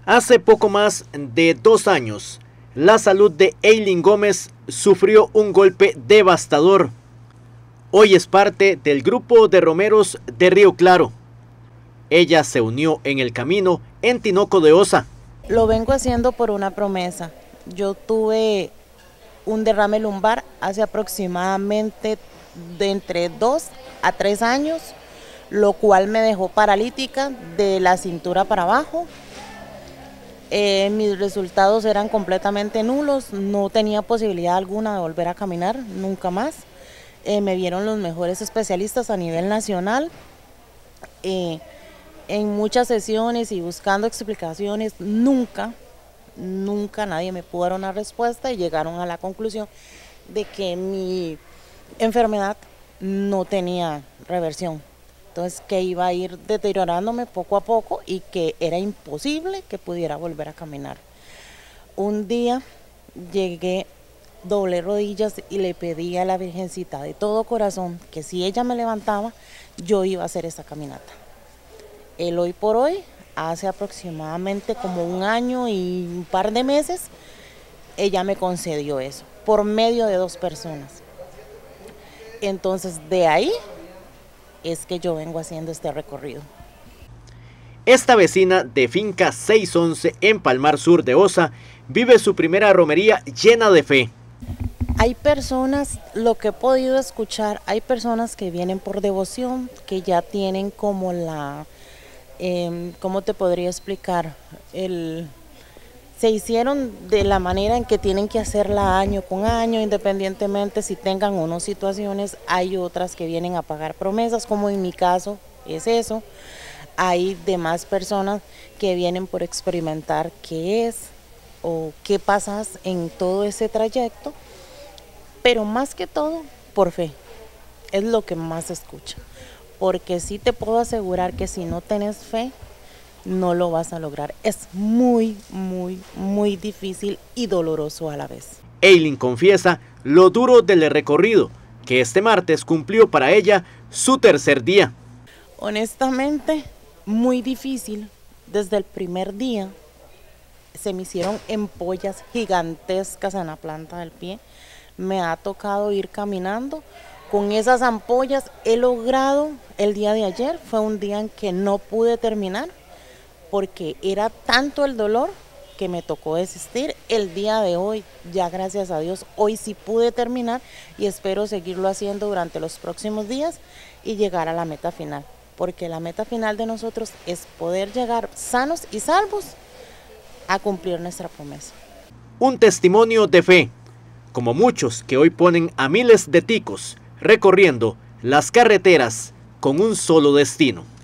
Hace poco más de 2 años, la salud de Eileen Gómez sufrió un golpe devastador. Hoy es parte del grupo de romeros de Río Claro. Ella se unió en el camino en Tinoco de Osa. Lo vengo haciendo por una promesa. Yo tuve un derrame lumbar hace aproximadamente de entre 2 a 3 años, lo cual me dejó paralítica de la cintura para abajo. Mis resultados eran completamente nulos, no tenía posibilidad alguna de volver a caminar, nunca más. Me vieron los mejores especialistas a nivel nacional. En muchas sesiones y buscando explicaciones, nunca nadie me pudo dar una respuesta y llegaron a la conclusión de que mi enfermedad no tenía reversión. Entonces que iba a ir deteriorándome poco a poco y que era imposible que pudiera volver a caminar. Un día llegué, doblé rodillas y le pedí a la Virgencita de todo corazón que si ella me levantaba, yo iba a hacer esa caminata. El hoy por hoy, hace aproximadamente como 1 año y un par de meses, ella me concedió eso, por medio de 2 personas. Entonces de ahí es que yo vengo haciendo este recorrido. Esta vecina de finca 611 en Palmar Sur de Osa vive su primera romería llena de fe. Hay personas, lo que he podido escuchar, hay personas que vienen por devoción, que ya tienen como la, ¿cómo te podría explicar? Se hicieron de la manera en que tienen que hacerla año con año, independientemente si tengan o no situaciones. Hay otras que vienen a pagar promesas, como en mi caso es eso. Hay demás personas que vienen por experimentar qué es o qué pasas en todo ese trayecto, pero más que todo por fe, es lo que más se escucha. Porque sí te puedo asegurar que si no tenés fe, no lo vas a lograr. Es muy difícil y doloroso a la vez. Eileen confiesa lo duro del recorrido, que este martes cumplió para ella su 3er día. Honestamente, muy difícil. Desde el primer día se me hicieron ampollas gigantescas en la planta del pie. Me ha tocado ir caminando con esas ampollas. He logrado, el día de ayer fue un día en que no pude terminar, porque era tanto el dolor que me tocó desistir. El día de hoy, ya gracias a Dios, hoy sí pude terminar y espero seguirlo haciendo durante los próximos días y llegar a la meta final, porque la meta final de nosotros es poder llegar sanos y salvos a cumplir nuestra promesa. Un testimonio de fe, como muchos que hoy ponen a miles de ticos recorriendo las carreteras con un solo destino.